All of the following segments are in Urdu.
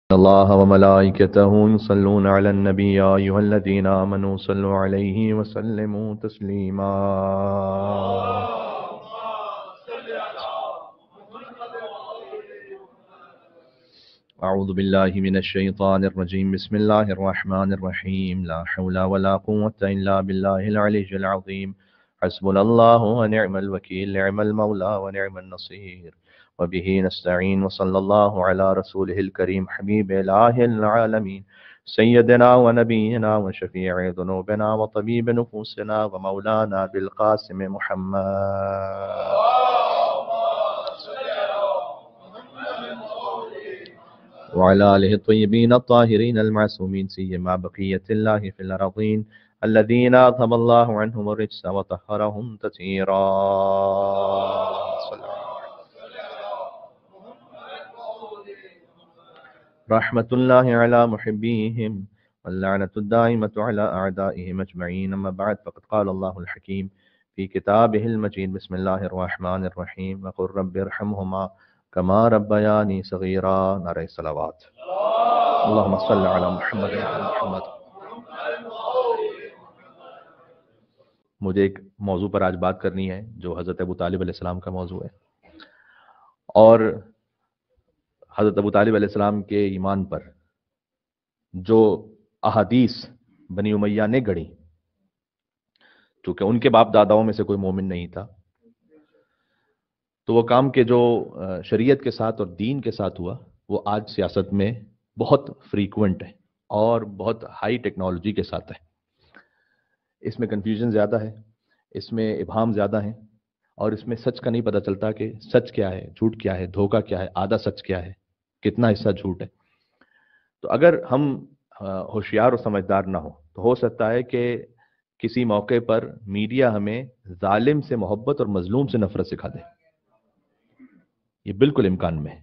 الله وملائكته يصلون على النبي يا أيها الذين آمنوا صلوا عليه وسلموا تسليما. أعوذ بالله من الشيطان الرجيم. بسم الله الرحمن الرحيم. لا حول ولا قوة إلا بالله العلي العظيم. حسبنا الله ونعم الوكيل، نعم المولى ونعم النصير، وبه نستعين. وصلى الله على رسوله الكريم حبيب إله العالمين سيدنا ونبينا وشفيع ذنوبنا وطبيب نفوسنا ومولانا بالقاسم محمد وعلى آله الطيبين الطاهرين المعصومين، سيما بقية الله في الأرضين الذين أذهب الله عنهم الرجس وطهرهم تطهيرا. رحمة الله على محبيهم واللعنة الدائمة على أعدائهم أجمعين. أما بعد، فقد قال الله الحكيم في كتابه المجيد: بسم الله الرحمن الرحيم وقل رب ارحمهما كما ربياني صغيرا. نعرہ صلوات. اللهم صل على محمد وعلى محمد. مجھے ایک موضوع پر آج بات کرنی ہے جو حضرت ابو طالب علیہ السلام کا موضوع ہے، اور حضرت ابو طالب علیہ السلام کے ایمان پر جو احادیث بنی امیہ نے گڑھی، چونکہ ان کے باپ داداؤں میں سے کوئی مومن نہیں تھا، تو وہ کام کے جو شریعت کے ساتھ اور دین کے ساتھ ہوا وہ آج سیاست میں بہت فریکوینٹ ہے اور بہت ہائی ٹیکنالوجی کے ساتھ ہے۔ اس میں کنفیوژن زیادہ ہے، اس میں ابہام زیادہ ہیں، اور اس میں سچ کا نہیں پتہ چلتا کہ سچ کیا ہے، جھوٹ کیا ہے، دھوکہ کیا ہے، آدھا سچ کیا ہے، کتنا حصہ جھوٹ ہے۔ تو اگر ہم ہوشیار اور سمجھدار نہ ہوں تو ہو سکتا ہے کہ کسی موقع پر میڈیا ہمیں ظالم سے محبت اور مظلوم سے نفرت سکھا دے۔ یہ بالکل امکان میں ہے۔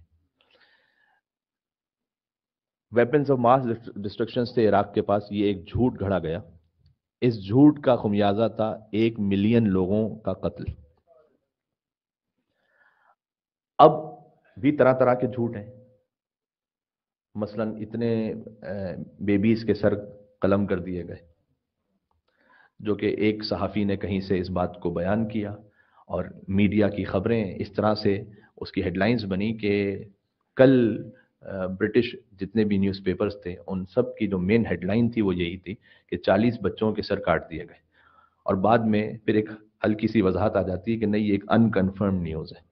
ویپنز آف ماس ڈسٹرکشن سے عراق کے پاس یہ ایک جھوٹ گھڑا گیا، اس جھوٹ کا خمیازہ تھا 1 ملین لوگوں کا قتل۔ اب بھی طرح طرح کے جھوٹ ہیں، مثلا اتنے بیبیز کے سر قلم کر دیے گئے، جو کہ ایک صحافی نے کہیں سے اس بات کو بیان کیا، اور میڈیا کی خبریں اس طرح سے اس کی ہیڈ لائنز بنی کہ کل برٹش جتنے بھی نیوز پیپرز تھے ان سب کی جو مین ہیڈ لائن تھی وہ یہی تھی کہ 40 بچوں کے سر کاٹ دیے گئے، اور بعد میں پھر ایک ہلکی سی وضاحت آ جاتی ہے کہ نہیں، یہ ایک انکنفرم نیوز ہے۔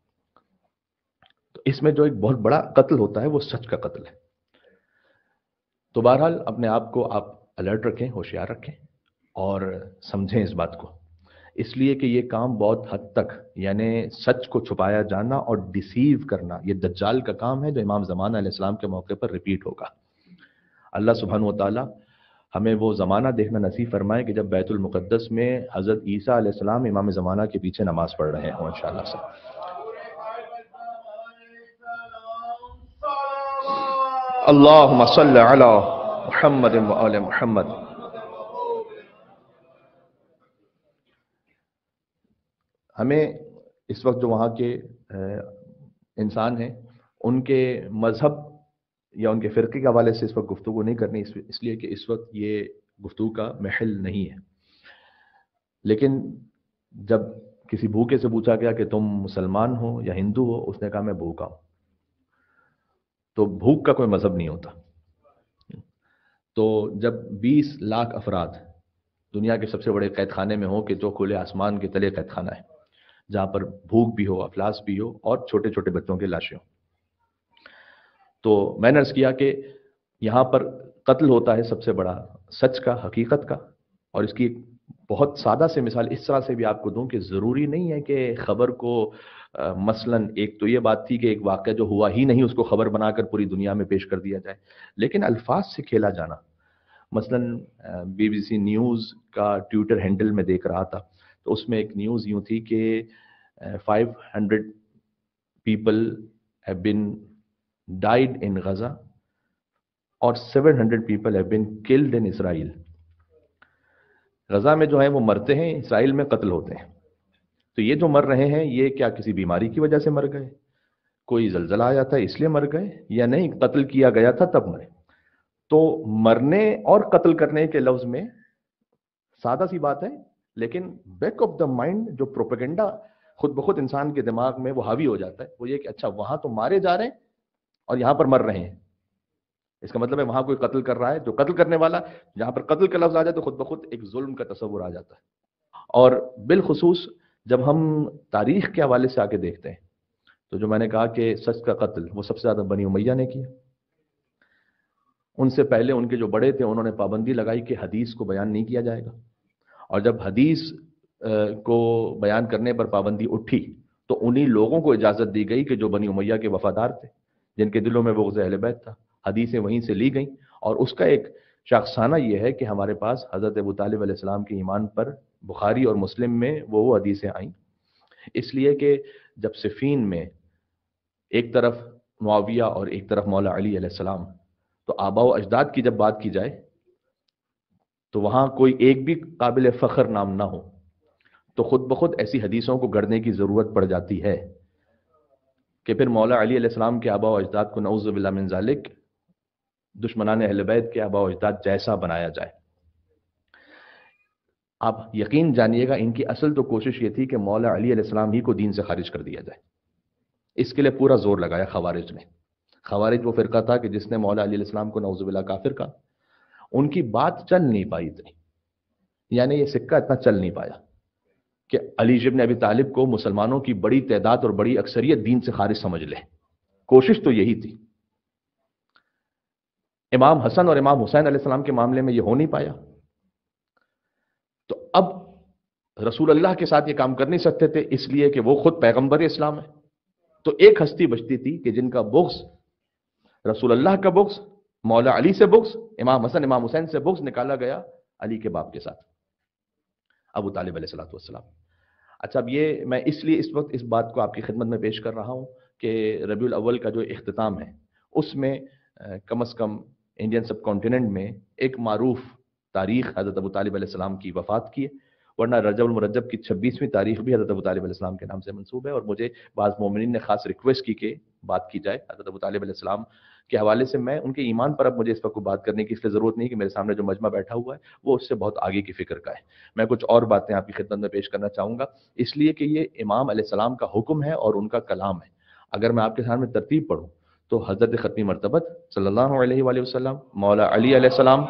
تو اس میں جو ایک بہت بڑا قتل ہوتا ہے وہ سچ کا قتل ہے۔ تو بہرحال اپنے آپ کو آپ الرٹ رکھیں، ہوشیار رکھیں، اور سمجھیں اس بات کو، اس لیے کہ یہ کام بہت حد تک، یعنی سچ کو چھپایا جانا اور ڈیسیو کرنا، یہ دجال کا کام ہے جو امام زمانہ علیہ السلام کے موقع پر ریپیٹ ہوگا۔ اللہ سبحانہ و تعالی ہمیں وہ زمانہ دیکھنا نصیب فرمائے کہ جب بیت المقدس میں حضرت عیسیٰ علیہ السلام امام زمانہ کے پیچھے نماز پڑھ رہے ہوں انشاءاللہ سے۔ اللہم صل علی محمد و آل محمد۔ ہمیں اس وقت جو وہاں کے انسان ہیں ان کے مذہب یا ان کے فرقے کے حوالے سے اس وقت گفتگو نہیں کرنی، اس لیے کہ اس وقت یہ گفتگو کا محل نہیں ہے۔ لیکن جب کسی بھوکے سے پوچھا گیا کہ تم مسلمان ہو یا ہندو ہو، اس نے کہا میں بھوکا ہوں۔ تو بھوک کا کوئی مذہب نہیں ہوتا۔ تو جب 20 لاکھ افراد دنیا کے سب سے بڑے قید خانے میں ہوں کہ جو کھلے آسمان کے تلے قید خانہ ہے، جہاں پر بھوک بھی ہو، افلاس بھی ہو، اور چھوٹے چھوٹے بچوں کے لاشیں ہوں، تو میں نے عرض کیا کہ یہاں پر قتل ہوتا ہے سب سے بڑا سچ کا، حقیقت کا۔ اور اس کی ایک بہت سادہ سے مثال اس طرح سے بھی آپ کو دوں کہ ضروری نہیں ہے کہ خبر کو مثلا ایک تو یہ بات تھی کہ ایک واقعہ جو ہوا ہی نہیں اس کو خبر بنا کر پوری دنیا میں پیش کر دیا جائے، لیکن الفاظ سے کھیلا جانا۔ مثلا BBC نیوز کا ٹویٹر ہینڈل میں دیکھ رہا تھا، تو اس میں ایک نیوز یوں تھی کہ 500 people have been died in Gaza اور 700 people have been killed in Israel۔ Gaza میں جو ہیں وہ مرتے ہیں، اسرائیل میں قتل ہوتے ہیں۔ تو یہ جو مر رہے ہیں یہ کیا کسی بیماری کی وجہ سے مر گئے، कोई जलजला आया था इसलिए मर गए, या नहीं कत्ल किया गया था तब मरे। तो मरने और कत्ल करने के लफ्ज में सादा सी बात है, लेकिन बैक ऑफ द माइंड जो प्रोपेगेंडा खुद ब खुद इंसान के दिमाग में वो हावी हो जाता है, वो ये कि अच्छा वहां तो मारे जा रहे हैं और यहां पर मर रहे हैं, इसका मतलब है वहां कोई कत्ल कर रहा है, जो कत्ल करने वाला, जहां पर कत्ल का लफ्ज आ जाए तो खुद ब खुद एक जुल्म का तस्वुर आ जाता है। और बिलखुसूस जब हम तारीख के हवाले से आके देखते हैं, तो जो मैंने कहा कि सच का कत्ल वो सबसे ज्यादा बनी उमैया ने किया। उनसे पहले उनके जो बड़े थे उन्होंने पाबंदी लगाई कि हदीस को बयान नहीं किया जाएगा, और जब हदीस को बयान करने पर पाबंदी उठी तो उन्हीं लोगों को इजाजत दी गई कि जो बनी उमैया के वफादार थे, जिनके दिलों में बुग़्ज़ अहले बैत था। हदीसें वहीं से ली गई, और उसका एक शाखसाना यह है कि हमारे पास हज़रत अबू तालिब अलैहिस्सलाम के ईमान पर बुखारी और मुस्लिम में वो हदीसें आईं, इसलिए कि जब सिफ़ीन में एक तरफ मुआविया और एक तरफ मौला अली अलैहिस्सलाम, तो आबा व अजदाद की जब बात की जाए तो वहां कोई एक भी काबिल फ़ख्र नाम ना हो, तो खुद ब खुद ऐसी हदीसों को गढ़ने की ज़रूरत पड़ जाती है कि फिर मौला अली अलैहिस्सलाम के आबा व अजदाद को नऊज़ु बिल्लाह मिन ज़ालिक दुश्मनान अहले बैत के आबा व अजदाद जैसा बनाया जाए। आप यकीन जानिएगा, इनकी असल तो कोशिश ये थी कि मौला अली अलैहिस्सलाम ही को दीन से खारिज कर दिया जाए। इसके लिए पूरा जोर लगाया खवारिज ने। खवारिज वो फिरका था कि जिसने मौला अली अलैहिस्सलाम को नऊज़ु बिल्लाह काफिर कहा। उनकी बात चल नहीं पाई इतनी, यानी ये सिक्का इतना चल नहीं पाया कि अली इब्न अबी तालिब को मुसलमानों की बड़ी तादाद और बड़ी अक्सरियत दीन से खारिज समझ ले। कोशिश तो यही थी। इमाम हसन और इमाम हुसैन अलैहिस्सलाम के मामले में यह हो नहीं पाया, तो अब रसूल अल्लाह के साथ ये काम कर नहीं सकते थे, इसलिए कि वो खुद पैगंबर इस्लाम है। तो एक हस्ती बचती थी कि जिनका बुग़्ज़ रसूल अल्लाह का बुग़्ज़, मौला अली से बुग़्ज़, इमाम हसन इमाम हुसैन से बुग़्ज़ निकाला गया अली के बाप के साथ, अबू तालिब अलैहिस्सलातु वस्सलाम। अच्छा, अब ये मैं इसलिए इस वक्त इस बात को आपकी खिदमत में पेश कर रहा हूं कि रबीउल अव्वल का जो इख्तिताम है उसमें कम अज़ कम इंडियन सब कॉन्टिनेंट में एक मारूफ तारीख हज़रत अबू तालिब अलैहिस्सलाम की वफ़ात की है, वरना रजब मुरज्जब की 26वीं तारीख भी हज़रत अबू तालिब अलैहिस्सलाम के नाम से मंसूब है। और मुझे बाज़ मोमिनीन ने खास रिक्वेस्ट की कि बात की जाए हज़रत अबू तालिब अलैहिस्सलाम के हवाले से। मैं उनके ईमान पर अब मुझे इस वक्त बात करने की इसलिए ज़रूरत नहीं कि मेरे सामने जो मजमा बैठा हुआ है वो उससे बहुत आगे की फ़िक्र का है। मैं कुछ और बातें आपकी खिदमत में पेश करना चाहूँगा, इसलिए कि ये इमाम अलैहिस्सलाम का हुक्म है और उनका कलाम है। अगर मैं आपके सामने तरतीब पढ़ूँ तो हज़रत ख़त्मी मरतबत सल्लल्लाहु अलैहि वसल्लम, मौला अली अलैहिस्सलाम,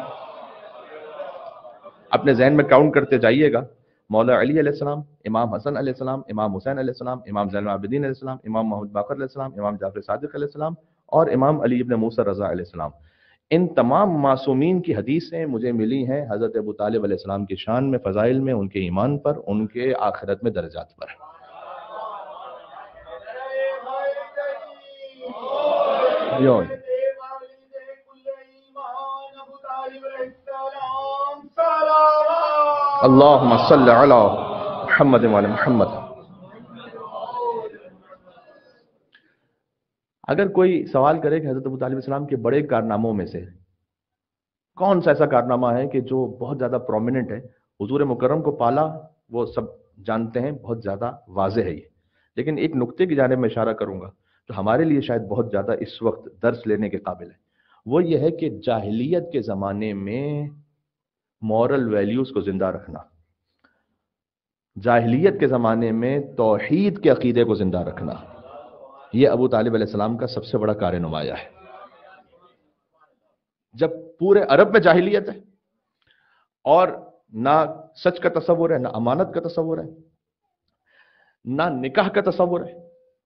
अपने जहन में काउंट करते जाइएगा, मौला अली अलैहिस्सलाम, इमाम हसन अलैहिस्सलाम, इमाम हुसैन अलैहिस्सलाम, इमाम ज़ैनुल आबिदीन अलैहिस्सलाम, इमाम मोहम्मद बाक़र अलैहिस्सलाम, इमाम जाफ़र सादिक़ अलैहिस्सलाम और इमाम अली इब्न मूसा रज़ा अलैहिस्सलाम। इन तमाम मासूमीन की हदीसें मुझे मिली हैं हज़रत अबू तालिब अलैहिस्सलाम की शान में, फ़ज़ाइल में, उनके ईमान पर, उनके आखिरत में दर्जात पर। अल्लाहुम्मा सल्लि अला मुहम्मद व अला मुहम्मद। अगर कोई सवाल करे कि हज़रत अबू तालिब अलैहिस्सलाम के बड़े कारनामों में से कौन सा ऐसा कारनामा है कि जो बहुत ज़्यादा प्रोमिनेंट है, हुजूर मुकर्रम को पाला वो सब जानते हैं, बहुत ज़्यादा वाज़ेह है ये, लेकिन एक नुक्ते की जानिब में इशारा करूँगा जो हमारे लिए शायद बहुत ज़्यादा इस वक्त दर्स लेने के काबिल है। वो ये है कि जाहिलियत के ज़माने में मॉरल वैल्यूज़ को ज़िंदा रखना, जाहिलियत के ज़माने में तौहीद के अकीदे को ज़िंदा रखना, ये अबू तालिब अलैहिस्सलाम का सबसे बड़ा कार नुमाया है। जब पूरे अरब में जाहिलियत है और ना सच का तस्वुर है, ना अमानत का तस्वुर है, ना निकाह का तस्वुर है,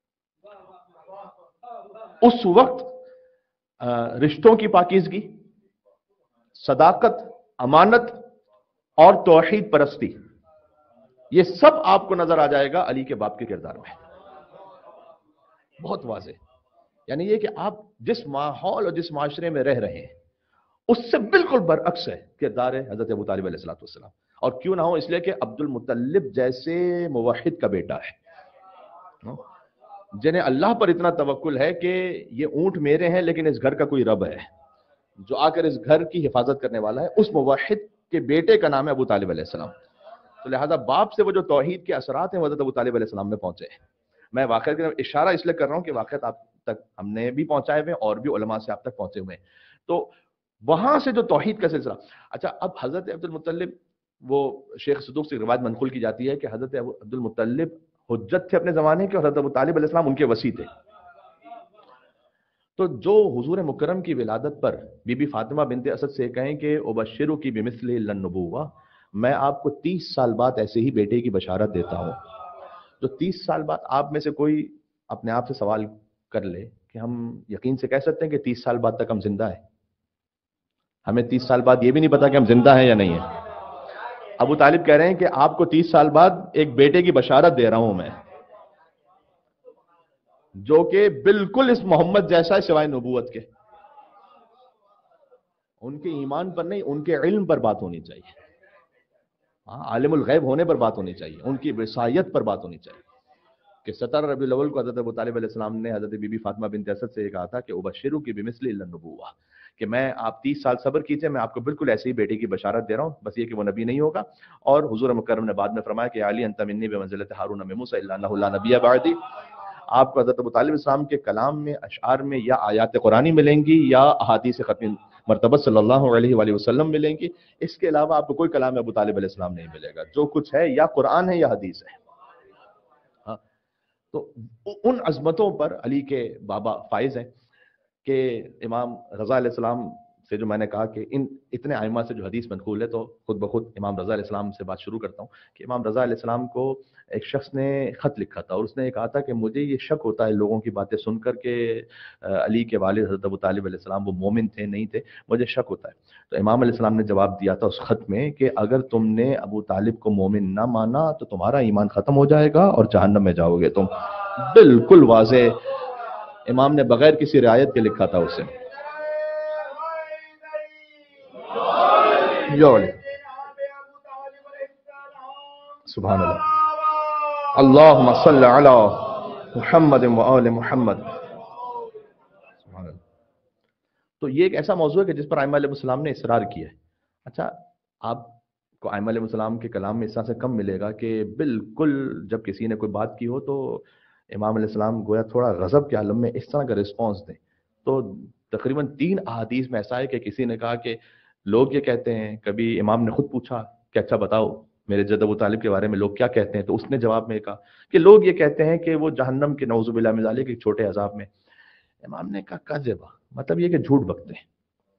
उस वक्त रिश्तों की पाकीज़गी, सदाकत, अमानत और तौहीद परस्ती, ये सब आपको नजर आ जाएगा अली के बाप के किरदार में, बहुत वाज़ेह। यानी ये कि आप जिस माहौल और जिस माशरे में रह रहे हैं उससे बिल्कुल बरअक्स है किरदार है हजरत अबू तालिब अलैहिस्सलातु वस्सलाम। और क्यों ना हो, इसलिए कि अब्दुल मुत्तलिब जैसे मुवहिद का बेटा है, जिन्हें अल्लाह पर इतना तवक्कुल है कि ये ऊंट मेरे हैं लेकिन इस घर का कोई रब है जो आकर इस घर की हिफाजत करने वाला है, उस मुवहिद के बेटे का नाम है अबू तालिब अलैहिस्सलाम। तो लिहाजा बाप से वो जो तौहीद के असरात हैं हजरत अबू तालिब अलैहिस्सलाम में पहुंचे हैं। میں واقعہ اشارہ اس لیے کر رہا ہوں کہ واقعات آپ تک ہم نے بھی پہنچائے ہوئے اور بھی علماء سے آپ تک پہنچے ہوئے ہیں. تو وہاں سے جو توحید کا سلسلہ. اچھا اب حضرت عبد المطلب، وہ شیخ صدوق سے روایت منقول کی جاتی ہے کہ حضرت عبد المطلب حجت تھے اپنے زمانے کے اور حضرت ابو طالب علیہ السلام ان کے وصی تھے. تو جو حضور مکرم کی ولادت پر بی بی فاطمہ بنت اسد سے کہیں کہ ابشرو کی بمثل النبوہ، میں آپ کو 30 سال بعد ایسے ہی بیٹے کی بشارت دیتا ہوں. جو 30 سال بعد آپ میں سے کوئی اپنے آپ سے سوال کر لے کہ ہم یقین سے کہہ سکتے ہیں کہ 30 سال بعد تک ہم زندہ ہیں؟ ہمیں 30 سال بعد یہ بھی نہیں پتا کہ ہم زندہ ہیں یا نہیں ہیں. ابو طالب کہہ رہے ہیں کہ آپ کو 30 سال بعد ایک بیٹے کی بشارت دے رہا ہوں میں، جو کہ بالکل اس محمد جیسا ہے سوائے نبوت کے. ان کے ایمان پر نہیں، ان کے علم پر بات ہونی چاہیے. عالم الغیب ہونے پر بات ہونی چاہیے، ان کی وصایت پر بات ہونی چاہیے. کہ 17 ربیع الاول کو حضرت ابو طالب علیہ السلام نے حضرت بی بی فاطمہ بنت اسد سے یہ کہا تھا کہ ابشرو کی بمثل النبوہ، کہ میں آپ 30 سال صبر کیجئے، میں آپ کو بالکل ایسے ہی بیٹے کی بشارت دے رہا ہوں، بس یہ کہ وہ نبی نہیں ہوگا. اور حضور مکرم نے بعد میں فرمایا کہ علی انت منی بمنزلۃ ہارون من موسیٰ الا انہ لا نبی بعدی. آپ کو حضرت ابو طالب السلام کے کلام میں، اشعار میں یا آیات قرآنی ملیں گی یا احادیث ختم مرتبہ صلی اللہ علیہ وآلہ وسلم ملیں گی. اس کے علاوہ آپ کو کوئی کلام ابو طالب علیہ السلام نہیں ملے گا. جو کچھ ہے یا قرآن ہے یا حدیث ہے. تو ان عظمتوں پر علی کے بابا فائز ہیں کہ امام رضا علیہ السلام سے، جو میں نے کہا کہ ان اتنے ائمہ سے جو حدیث منقول ہے، تو خود بخود امام رضا علیہ السلام سے بات شروع کرتا ہوں کہ امام رضا علیہ السلام کو ایک شخص نے خط لکھا تھا اور اس نے یہ کہا تھا کہ مجھے یہ شک ہوتا ہے لوگوں کی باتیں سن کر کہ علی کے والد حضرت ابو طالب علیہ السلام وہ مومن تھے نہیں تھے، مجھے شک ہوتا ہے. تو امام علیہ السلام نے جواب دیا تھا اس خط میں کہ اگر تم نے ابو طالب کو مومن نہ مانا تو تمہارا ایمان ختم ہو جائے گا اور جہنم میں جاؤ گے تم. بالکل واضح امام نے بغیر کسی رعایت کے لکھا تھا اسے. سبحان اللہ. اللہم صل علی محمد و آل محمد. سبحان اللہ. تو یہ ایک ایسا موضوع ہے کہ جس پر ائمہ علیہ السلام نے اصرار کیا ہے. اچھا آپ کو ائمہ علیہ السلام کے کلام میں اس طرح سے کم ملے گا کہ بالکل جب کسی نے کوئی بات کی ہو تو امام علیہ السلام گویا تھوڑا غضب کے عالم میں اس طرح کا رسپانس دیں. تو تقریباً 3 احادیث میں ایسا ہے کہ کسی نے کہا کہ لوگ یہ کہتے ہیں، کبھی امام نے خود پوچھا کہ اچھا بتاؤ میرے جد ابو طالب کے بارے میں لوگ کیا کہتے ہیں، تو اس نے جواب میں کہا کہ لوگ یہ کہتے ہیں کہ وہ جہنم کے نعوذ باللہ من ذالک ایک چھوٹے عذاب میں. امام نے کہا کذبا، مطلب یہ کہ جھوٹ بکتے ہیں.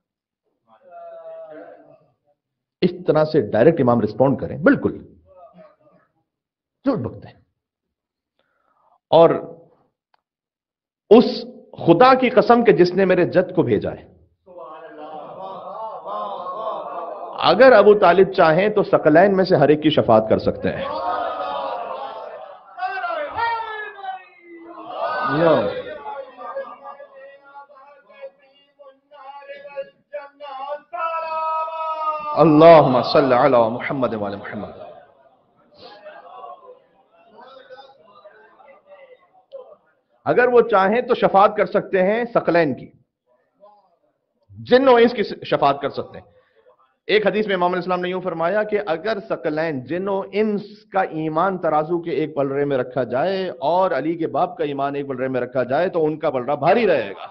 اس طرح سے ڈائریکٹ امام رسپونڈ کریں، بالکل جھوٹ بکتے ہیں. اور اس خدا کی قسم کہ جس نے میرے جد کو بھیجا ہے، اگر ابو طالب چاہیں تو ثقلین میں سے ہر ایک کی شفاعت کر سکتے ہیں. اللہم صل علی محمد و آل محمد. اگر وہ چاہیں تو شفاعت کر سکتے ہیں ثقلین کی، جن و انس کی شفاعت کر سکتے ہیں. ایک حدیث میں امام علیہ السلام نے یوں فرمایا کہ اگر ثقلین جن و انس کا ایمان ترازو کے ایک پلڑے میں رکھا جائے اور علی کے باپ کا ایمان ایک پلڑے میں رکھا جائے تو ان کا پلڑا بھاری رہے گا.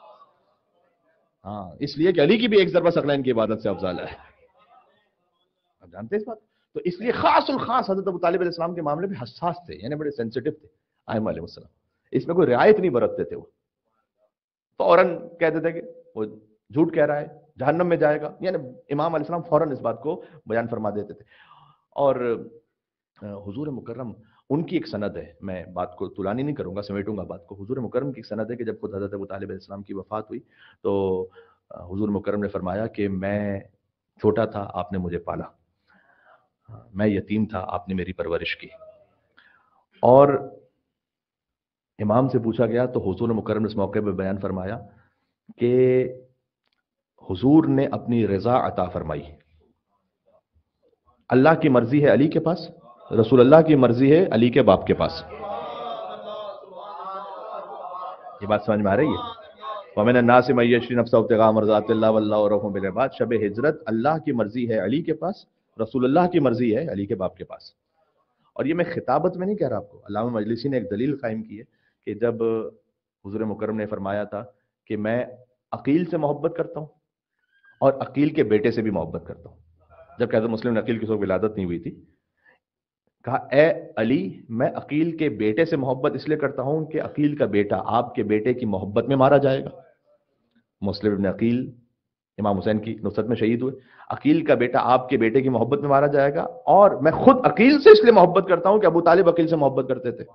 ہاں، اس لیے کہ علی کی بھی ایک ضربہ ثقلین کی عبادت سے افضل ہے. آپ جانتے ہیں اس بات. تو اس لیے خاص الخاص حضرت ابو طالب علیہ السلام کے معاملے میں حساس تھے، یعنی بڑے سینسیٹیو تھے ائمہ علیہ السلام. اس میں کوئی رعایت نہیں برتتے تھے. وہ فوراً کہتے تھے کہ وہ جھوٹ کہہ رہا ہے، جہنم میں جائے گا. یعنی امام علیہ السلام فوراً اس بات کو بیان فرما دیتے تھے. اور حضور مکرم ان کی ایک سند ہے، میں بات کو طولانی نہیں کروں گا، سمیٹوں گا بات کو. حضور مکرم کی ایک سند ہے کہ جب خود حضرت ابو طالب علیہ السلام کی وفات ہوئی تو حضور مکرم نے فرمایا کہ میں چھوٹا تھا، آپ نے مجھے پالا، میں یتیم تھا، آپ نے میری پرورش کی. اور امام سے پوچھا گیا تو حضور مکرم نے اس موقع پہ بیان فرمایا کہ حضور نے اپنی رضا عطا فرمائی. اللہ کی مرضی ہے علی کے پاس، رسول اللہ کی مرضی ہے علی کے باپ کے پاس. یہ بات سمجھ میں آ رہی ہے؟ وَمِنَ النَّاسِ مَن يَشْرِي نَفْسَهُ ابْتِغَاءَ مَرْضَاتِ اللَّهِ وَاللَّهُ رَءُوفٌ بِالْعِبَادِ. شب ہجرت اللہ کی مرضی ہے علی کے پاس، رسول اللہ کی مرضی ہے علی کے باپ کے پاس. اور یہ میں خطابت میں نہیں کہہ رہا آپ کو، علامہ مجلسی نے ایک دلیل قائم کی ہے کہ جب حضور مکرم نے فرمایا تھا کہ میں عقیل سے محبت کرتا ہوں اور عقیل کے بیٹے سے بھی محبت کرتا ہوں، جب کہ حضرت مسلم نے عقیل کی سو ولادت نہیں ہوئی تھی، کہا اے علی میں عقیل کے بیٹے سے محبت اس لیے کرتا ہوں کہ عقیل کا بیٹا آپ کے بیٹے کی محبت میں مارا جائے گا۔ مسلم ابن عقیل امام حسین کی نصرت میں شہید ہوئے، عقیل کا بیٹا آپ کے بیٹے کی محبت میں مارا جائے گا، اور میں خود عقیل سے اس لیے محبت کرتا ہوں کہ ابو طالب عقیل سے محبت کرتے تھے،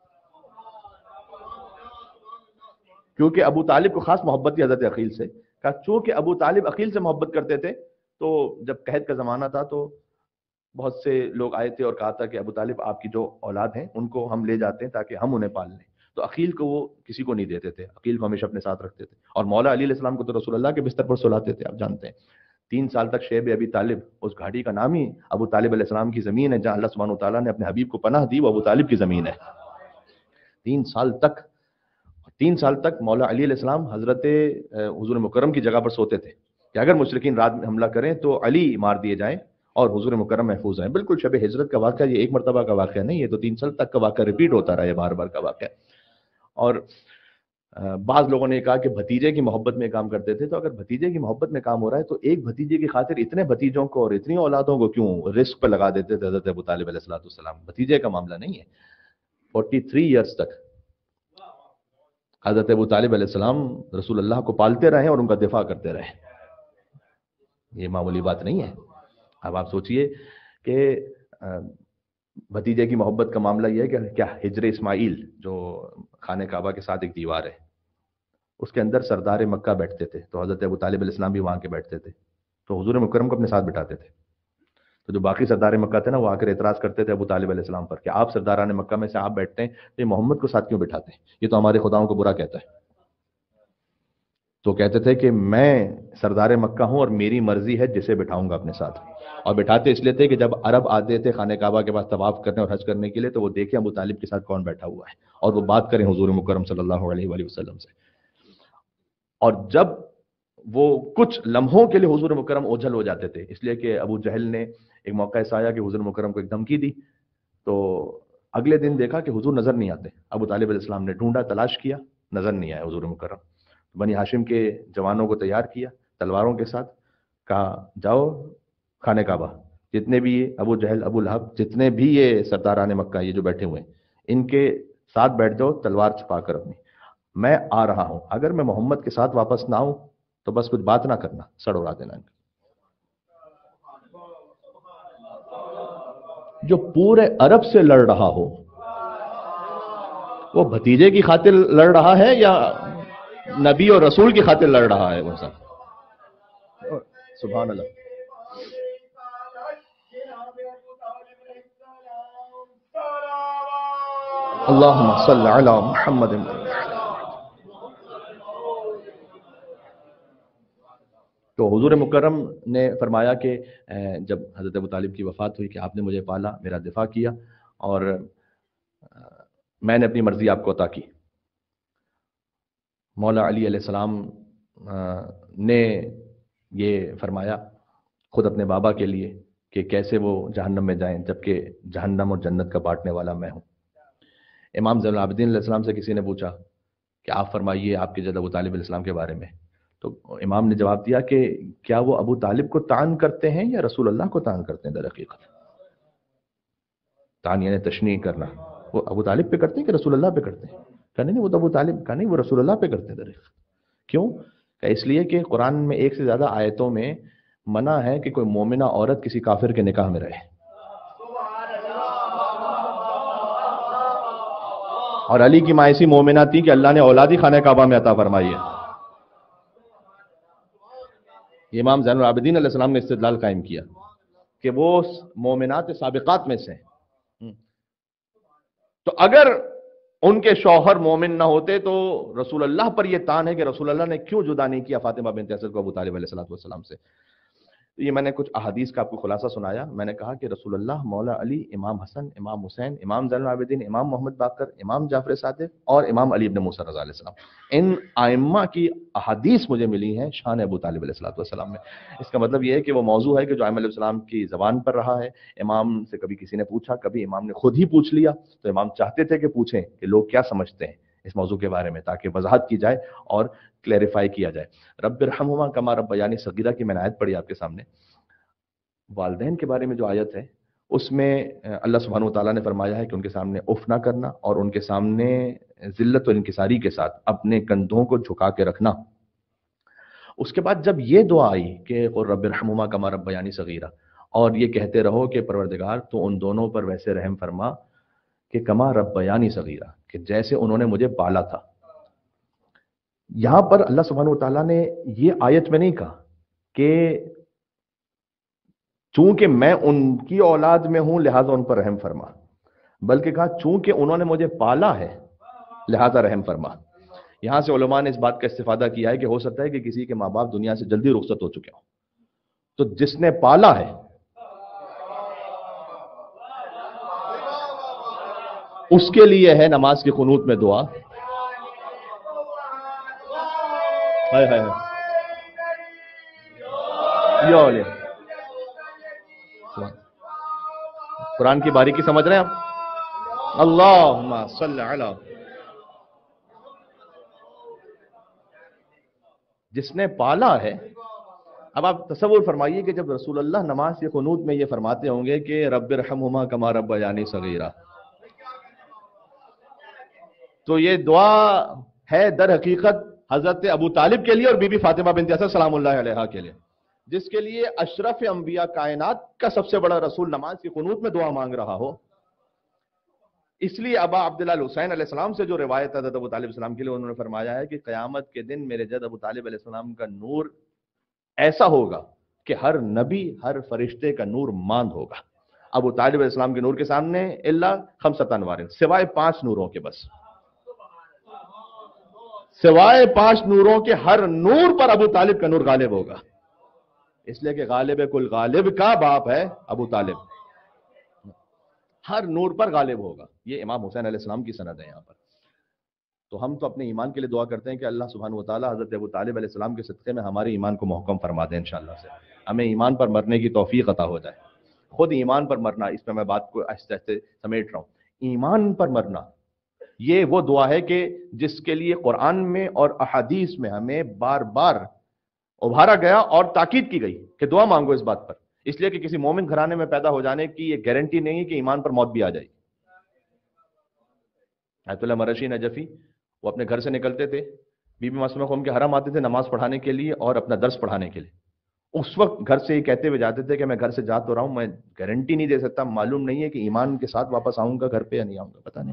کیونکہ ابو طالب کو خاص محبت تھی حضرت عقیل سے، کہا چونکہ ابو طالب عقیل سے محبت کرتے تھے تو جب قحط کا زمانہ تھا تو بہت سے لوگ آئے تھے اور کہا تھا کہ ابو طالب آپ کی جو اولاد ہیں ان کو ہم لے جاتے ہیں تاکہ ہم انہیں پال لیں، تو عقیل کو وہ کسی کو نہیں دیتے تھے، عقیل کو ہمیشہ اپنے ساتھ رکھتے تھے، اور مولا علی علیہ السلام کو تو رسول اللہ کے بستر پر سلاتے تھے، آپ جانتے ہیں 3 سال تک شیب ابی طالب، اس گھاٹی کا نام ہی ابو طالب علیہ السلام کی زمین ہے، جہاں اللہ سبحانہ وتعالیٰ نے اپنے حبیب کو پناہ دی، وہ ابو طالب کی زمین ہے۔ 3 سال تک مولا علی علیہ السلام حضرت حضور مکرم کی جگہ پر سوتے تھے کہ اگر مشرکین رات میں حملہ کریں تو علی مار دیے جائیں اور حضور مکرم محفوظ ہیں۔ بالکل شب ہجرت کا واقعہ، یہ ایک مرتبہ کا واقعہ نہیں ہے، تو 3 سال تک کا واقعہ ریپیٹ ہوتا رہا ہے، بار بار کا واقعہ۔ اور بعض لوگوں نے کہا کہ بھتیجے کی محبت میں کام کرتے تھے، تو اگر بھتیجے کی محبت میں کام ہو رہا ہے تو ایک بھتیجے کی خاطر اتنے بھتیجوں کو اور اتنی اولادوں کو کیوں رسک پہ لگا دیتے تھے حضرت ابو طالب علیہ السلام؟ بھتیجے کا معاملہ نہیں ہے۔ 43 ایئرز تک حضرت ابو طالب علیہ السلام رسول اللہ کو پالتے رہے اور ان کا دفاع کرتے رہے، یہ معمولی بات نہیں ہے۔ اب آپ سوچئے کہ بھتیجے کی محبت کا معاملہ یہ ہے کہ کیا ہجر اسماعیل جو خانہ کعبہ کے ساتھ ایک دیوار ہے، اس کے اندر سردار مکہ بیٹھتے تھے، تو حضرت ابو طالب علیہ السلام بھی وہاں کے بیٹھتے تھے، تو حضور مکرم کو اپنے ساتھ بٹھاتے تھے، تو جو باقی سردار مکہ تھے نا وہ آ کر اعتراض کرتے تھے ابو طالب علیہ السلام پر کہ آپ سرداران مکہ میں سے آپ بیٹھتے ہیں تو یہ محمد کو ساتھ کیوں بٹھاتے ہیں، یہ تو ہمارے خداؤں کو برا کہتا ہے۔ تو کہتے تھے کہ میں سردار مکہ ہوں اور میری مرضی ہے جسے بٹھاؤں گا اپنے ساتھ، اور بٹھاتے اس لیے تھے کہ جب عرب آتے تھے خانہ کعبہ کے پاس طواف کرنے اور حج کرنے کے لیے تو وہ دیکھیں ابو طالب کے ساتھ کون بیٹھا ہوا ہے اور وہ بات کریں حضور مکرم صلی اللہ علیہ وآلہ وسلم سے۔ اور جب وہ کچھ لمحوں کے لیے حضور مکرم اوجھل ہو جاتے تھے، اس لیے کہ ابو جہل نے ایک موقع ایسا آیا کہ حضور مکرم کو ایک دھمکی دی، تو اگلے دن دیکھا کہ حضور نظر نہیں آتے، ابو طالب علیہ السلام نے ڈھونڈا، تلاش کیا، نظر نہیں آیا حضور مکرم، بنی ہاشم کے جوانوں کو تیار کیا تلواروں کے ساتھ، کہا جاؤ خانہ کعبہ، جتنے بھی یہ ابو جہل ابو لہب جتنے بھی یہ سرداران مکہ یہ جو بیٹھے ہوئے ہیں ان کے ساتھ بیٹھ جاؤ تلوار چھپا کر اپنی، میں آ رہا ہوں، اگر میں محمد کے ساتھ واپس نہ آؤں تو بس کچھ بات نہ کرنا، سڑ اڑا دینا۔ جو پورے عرب سے لڑ رہا ہو وہ بھتیجے کی خاطر لڑ رہا ہے یا نبی اور رسول کی خاطر لڑ رہا ہے؟ وہ سب سبحان اللہ۔ اللہم صل علی محمد۔ تو حضور مکرم نے فرمایا کہ جب حضرت ابو طالب کی وفات ہوئی کہ آپ نے مجھے پالا، میرا دفاع کیا اور میں نے اپنی مرضی آپ کو عطا کی۔ مولا علی علیہ السلام نے یہ فرمایا خود اپنے بابا کے لیے کہ کیسے وہ جہنم میں جائیں جبکہ جہنم اور جنت کا بانٹنے والا میں ہوں۔ امام زین العابدین علیہ السلام سے کسی نے پوچھا کہ آپ فرمائیے آپ کے جد ابو طالب علیہ السلام کے بارے میں، تو امام نے جواب دیا کہ کیا وہ ابو طالب کو طعن کرتے ہیں یا رسول اللہ کو طعن کرتے ہیں؟ در حقیقت طعن یعنی تشنیع کرنا، وہ ابو طالب پہ کرتے ہیں کہ رسول اللہ پہ کرتے ہیں؟ کہا نہیں وہ تو ابو طالب، کہا نہیں وہ رسول اللہ پہ کرتے ہیں در حقیقت۔ کیوں؟ کہ اس لیے کہ قرآن میں ایک سے زیادہ آیتوں میں منع ہے کہ کوئی مومنہ عورت کسی کافر کے نکاح میں رہے، اور علی کی ماں ایسی مومنہ تھی کہ اللہ نے اولادی خانہ کعبہ میں عطا فرمائی ہے۔ یہ امام زین العابدین علیہ السلام نے استدلال قائم کیا کہ وہ مومنات سابقات میں سے ہیں، تو اگر ان کے شوہر مومن نہ ہوتے تو رسول اللہ پر یہ طعن ہے کہ رسول اللہ نے کیوں جدا نہیں کیا فاطمہ بنت اسد کو ابو طالب علیہ السلام سے۔ یہ میں نے کچھ احادیث کا آپ کو خلاصہ سنایا. میں نے کہا کہ رسول اللہ، مولا علی، امام حسن، امام حسین، امام زین العابدین، امام محمد باقر، امام جعفر صادق اور امام علی ابن موسیٰ رضا علیہ السلام، ان ائمہ کی احادیث مجھے ملی ہیں شان ابو طالب علیہ السلام میں. اس کا مطلب یہ ہے کہ وہ موضوع ہے کہ جو ائمہ علیہ السلام کی زبان پر رہا ہے. امام سے کبھی کسی نے پوچھا، کبھی امام نے خود ہی پوچھ لیا، تو امام چاہتے تھے کہ پوچھیں کہ لوگ کیا سمجھتے ہیں اس موضوع کے بارے میں، تاکہ وضاحت کی جائے اور کلیریفائی کیا جائے. رب ارحمہما کما ربیانی صغیرہ کی میں نے آیت پڑھی آپ کے سامنے. والدین کے بارے میں جو آیت ہے اس میں اللہ سبحانہ و تعالیٰ نے فرمایا ہے کہ ان کے سامنے اف نہ کرنا اور ان کے سامنے ذلت و انکساری کے ساتھ اپنے کندھوں کو جھکا کے رکھنا. اس کے بعد جب یہ دعا آئی کہ قل رب ارحمہما کما ربیانی صغیرہ، اور یہ کہتے رہو کہ پروردگار تو ان دونوں پر ویسے رحم فرما کہ کما ربیانی صغیرہ، کہ جیسے انہوں نے مجھے پالا تھا. یہاں پر اللہ سبحانہ و تعالیٰ نے یہ آیت میں نہیں کہا کہ چونکہ میں ان کی اولاد میں ہوں لہٰذا ان پر رحم فرما، بلکہ کہا چونکہ انہوں نے مجھے پالا ہے لہٰذا رحم فرما. یہاں سے علماء نے اس بات کا استفادہ کیا ہے کہ ہو سکتا ہے کہ کسی کے ماں باپ دنیا سے جلدی رخصت ہو چکے ہوں، تو جس نے پالا ہے اس کے لیے ہے نماز کی قنوت میں دعا. ہائے ہائے ہائے، قرآن کی باریکی سمجھ رہے ہیں آپ؟ اللہم صلی علی، جس نے پالا ہے. اب آپ تصور فرمائیے کہ جب رسول اللہ نماز کی قنوت میں یہ فرماتے ہوں گے کہ رب ارحمہما کما ربیانی صغیرہ، تو یہ دعا ہے در حقیقت حضرت ابو طالب کے لیے اور بی بی فاطمہ بنت اسد سلام اللہ علیہا کے لیے، جس کے لیے اشرف انبیاء کائنات کا سب سے بڑا رسول نماز کی قنوت میں دعا مانگ رہا ہو. اس لیے ابا عبداللہ الحسین علیہ السلام سے جو روایت حضرت ابو طالب السلام کے لیے انہوں نے فرمایا ہے کہ قیامت کے دن میرے جد ابو طالب علیہ السلام کا نور ایسا ہوگا کہ ہر نبی، ہر فرشتے کا نور ماند ہوگا. ابو طالب علیہ السلام کے نور کے سامنے الا خمسۃ انوار، سوائے 5 نوروں کے، بس سوائے 5 نوروں کے ہر نور پر ابو طالب کا نور غالب ہوگا، اس لیے کہ غالب کل غالب کا باپ ہے ابو طالب، ہر نور پر غالب ہوگا. یہ امام حسین علیہ السلام کی سند ہے یہاں پر. تو ہم تو اپنے ایمان کے لیے دعا کرتے ہیں کہ اللہ سبحانہ و تعالیٰ حضرت ابو طالب علیہ السلام کے صدقے میں ہمارے ایمان کو محکم فرما دیں انشاءاللہ سے، ہمیں ایمان پر مرنے کی توفیق عطا ہو جائے. خود ایمان پر مرنا، اس پہ میں بات کو آہستہ آہستہ سمیٹ رہا ہوں. ایمان پر مرنا یہ وہ دعا ہے کہ جس کے لیے قرآن میں اور احادیث میں ہمیں بار بار ابھارا گیا اور تاکید کی گئی کہ دعا مانگو اس بات پر، اس لیے کہ کسی مومن گھرانے میں پیدا ہو جانے کی یہ گارنٹی نہیں ہے کہ ایمان پر موت بھی آ جائے. آیت اللہ مرشی نجفی وہ اپنے گھر سے نکلتے تھے، بی بی معصومہ قوم کے حرم آتے تھے نماز پڑھانے کے لیے اور اپنا درس پڑھانے کے لیے. اس وقت گھر سے یہ کہتے ہوئے جاتے تھے کہ میں گھر سے جا تو رہا ہوں، میں گارنٹی نہیں دے سکتا، معلوم نہیں ہے کہ ایمان کے ساتھ واپس آؤں گا گھر پہ یا نہیں آؤں گا، پتہ نہیں.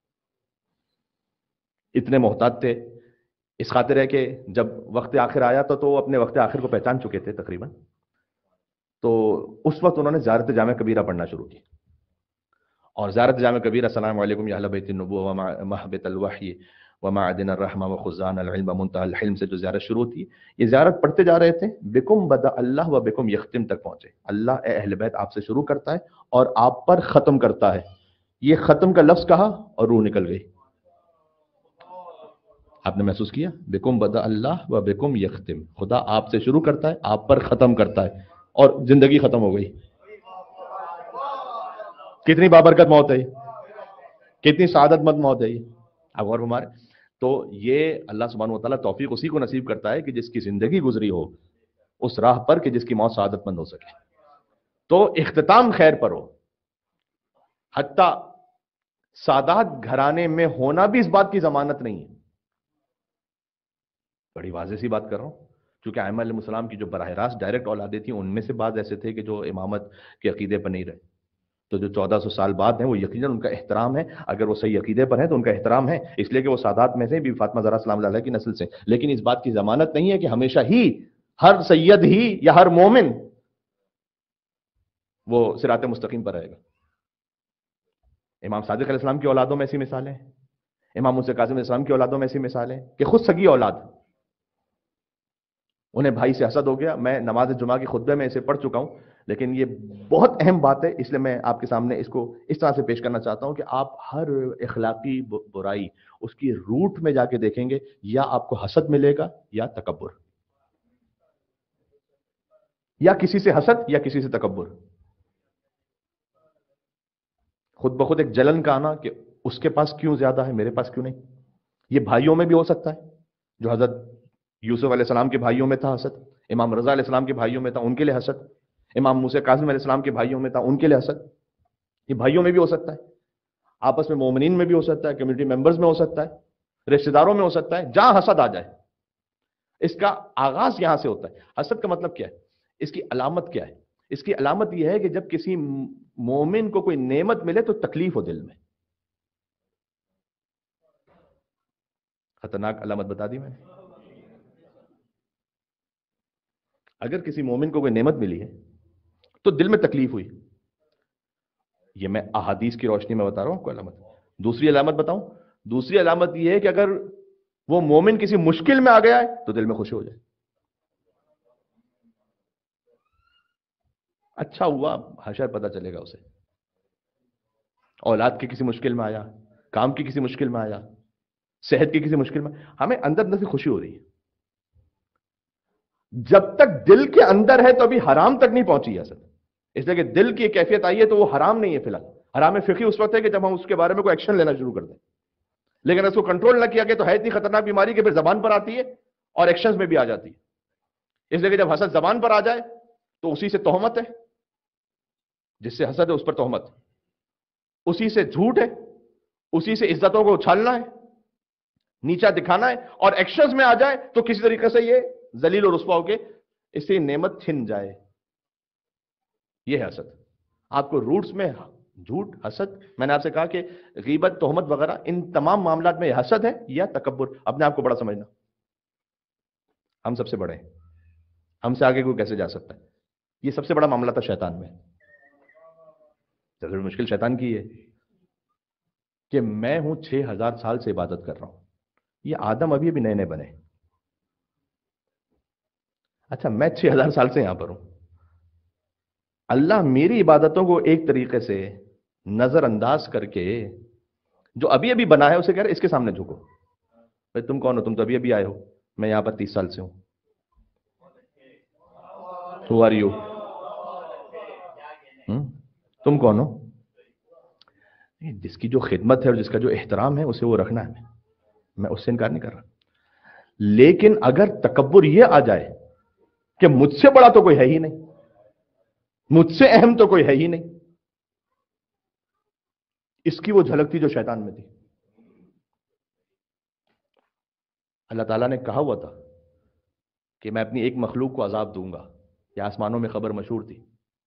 اتنے محتاط تھے، اس خاطر ہے کہ جب وقت آخر آیا تو اپنے وقت آخر کو پہچان چکے تھے تقریباً. تو اس وقت انہوں نے زیارت جامع کبیرہ پڑھنا شروع کی، اور زیارت جامع کبیرہ السلام علیکم یا اہل بیت النبوہ ومحبت الوحی ومعدن الرحمہ وخزان العلم منتہى الحلم سے جو زیارت شروع تھی، یہ زیارت پڑھتے جا رہے تھے. بکم بدا اللہ و بکم یختم تک پہنچے. اللہ اے اہل بیت آپ سے شروع کرتا ہے اور آپ پر ختم کرتا ہے. یہ ختم کا لفظ کہا اور روح نکل گئی. آپ نے محسوس کیا؟ بکم بدا اللہ و بکم یختم، خدا آپ سے شروع کرتا ہے، آپ پر ختم کرتا ہے، اور زندگی ختم ہو گئی. کتنی بابرکت موت ہے، کتنی سعادت مند موت ہے یہ. اب غور ہمارے تو یہ اللہ سبحانہ و تعالیٰ توفیق اسی کو نصیب کرتا ہے کہ جس کی زندگی گزری ہو اس راہ پر کہ جس کی موت سعادت مند ہو سکے، تو اختتام خیر پر ہو. حتیٰ سادات گھرانے میں ہونا بھی اس بات کی ضمانت نہیں ہے. بڑی واضح سی بات کر رہا ہوں، چونکہ ائمہ علیہ السلام کی جو براہ راست ڈائریکٹ اولادیں تھیں ان میں سے بعض ایسے تھے کہ جو امامت کے عقیدے پر نہیں رہے. تو جو 1400 سال بعد ہیں وہ یقیناً ان کا احترام ہے، اگر وہ صحیح عقیدے پر ہیں تو ان کا احترام ہے، اس لیے کہ وہ سادات میں سے بی فاطمہ زہرا سلام اللہ علیہ کی نسل سے. لیکن اس بات کی ضمانت نہیں ہے کہ ہمیشہ ہی ہر سید ہی یا ہر مومن وہ صراط مستقیم پر رہے گا. امام صادق علیہ السلام کی اولادوں میں ایسی مثالیں ہیں، امام موسیٰ کاظم علیہ السلام کی اولادوں میں ایسی مثالیں ہیں کہ خود سگی اولاد انہیں بھائی سے حسد ہو گیا. میں نماز جمعہ کی خطبے میں اسے پڑھ چکا ہوں، لیکن یہ بہت اہم بات ہے، اس لیے میں آپ کے سامنے اس کو اس طرح سے پیش کرنا چاہتا ہوں کہ آپ ہر اخلاقی برائی اس کی روٹ میں جا کے دیکھیں گے، یا آپ کو حسد ملے گا یا تکبر، یا کسی سے حسد یا کسی سے تکبر. خود بخود ایک جلن کا آنا کہ اس کے پاس کیوں زیادہ ہے، میرے پاس کیوں نہیں. یہ بھائیوں میں بھی ہو سکتا ہے، جو حضرت یوسف علیہ السلام کے بھائیوں میں تھا حسد، امام رضا علیہ السلام کے بھائیوں میں تھا، ان کے لیے حسد، امام موسیٰ کاظم علیہ السلام کے بھائیوں میں تھا، ان کے لیے حسد. یہ بھائیوں میں بھی ہو سکتا ہے، آپس میں مومنین میں بھی ہو سکتا ہے، کمیونٹی ممبرز میں ہو سکتا ہے، رشتہ داروں میں ہو سکتا ہے، جہاں حسد آ جائے. اس کا آغاز یہاں سے ہوتا ہے. حسد کا مطلب کیا ہے؟ اس کی علامت کیا ہے؟ اس کی علامت یہ ہے کہ جب کسی مومن کو کوئی نعمت ملے تو تکلیف ہو دل میں. خطرناک علامت بتا دی میں نے. اگر کسی مومن کو کوئی نعمت ملی ہے تو دل میں تکلیف ہوئی، یہ میں احادیث کی روشنی میں بتا رہا ہوں کوئی علامت. دوسری علامت بتاؤں؟ دوسری علامت یہ ہے کہ اگر وہ مومن کسی مشکل میں آ گیا ہے تو دل میں خوشی ہو جائے. اچھا ہوا حشر پتہ چلے گا اسے. اولاد کی کسی مشکل میں آیا، کام کی کسی مشکل میں آیا، صحت کی کسی مشکل میں، ہمیں اندر اندر سے خوشی ہو رہی ہے. جب تک دل کے اندر ہے تو ابھی حرام تک نہیں پہنچی ہے اصل. اس لیے کہ دل کی کیفیت آئی ہے تو وہ حرام نہیں ہے فی الحال. حرام فقہی اس وقت ہے کہ جب ہم اس کے بارے میں کوئی ایکشن لینا شروع کر دیں، لیکن اس کو کنٹرول نہ کیا گیا تو ہے اتنی خطرناک بیماری کہ پھر زبان پر آتی ہے اور ایکشنز میں بھی آ جاتی ہے. اس لیے کہ جب حسد زبان پر آ جائے تو اسی سے تہمت ہے، جس سے حسد ہے اس پر تہمت، اسی سے جھوٹ ہے، اسی سے عزتوں کو اچھالنا ہے، نیچا دکھانا ہے، اور ایکشنز میں آ جائے تو کسی طریقے سے یہ ذلیل و رسوا ہو کے اس سے نعمت چھن جائے. یہ ہے حسد. آپ کو روٹس میں جھوٹ، حسد، میں نے آپ سے کہا کہ غیبت، تہمت وغیرہ، ان تمام معاملات میں حسد ہے یا تکبر، اپنے آپ کو بڑا سمجھنا. ہم سب سے بڑے ہیں، ہم سے آگے کوئی کیسے جا سکتا ہے. یہ سب سے بڑا معاملہ تھا شیطان میں. سب سے مشکل شیطان کی ہے کہ میں ہوں 6000 سال سے عبادت کر رہا ہوں، یہ آدم ابھی ابھی نئے نئے بنے. اچھا میں 6000 سال سے یہاں پر ہوں، اللہ میری عبادتوں کو ایک طریقے سے نظر انداز کر کے جو ابھی ابھی بنا ہے اسے کہہ رہے اس کے سامنے جھکو. بھائی تم کون ہو؟ تم تو ابھی ابھی آئے ہو، میں یہاں پر 30 سال سے ہوں. Who are you؟ تم کون ہو؟ جس کی جو خدمت ہے اور جس کا جو احترام ہے اسے وہ رکھنا ہے. میں اس سے انکار نہیں کر رہا. لیکن اگر تکبر یہ آ جائے کہ مجھ سے بڑا تو کوئی ہے ہی نہیں، مجھ سے اہم تو کوئی ہے ہی نہیں، اس کی وہ جھلک تھی جو شیطان میں تھی. اللہ تعالیٰ نے کہا ہوا تھا کہ میں اپنی ایک مخلوق کو عذاب دوں گا. یہ آسمانوں میں خبر مشہور تھی،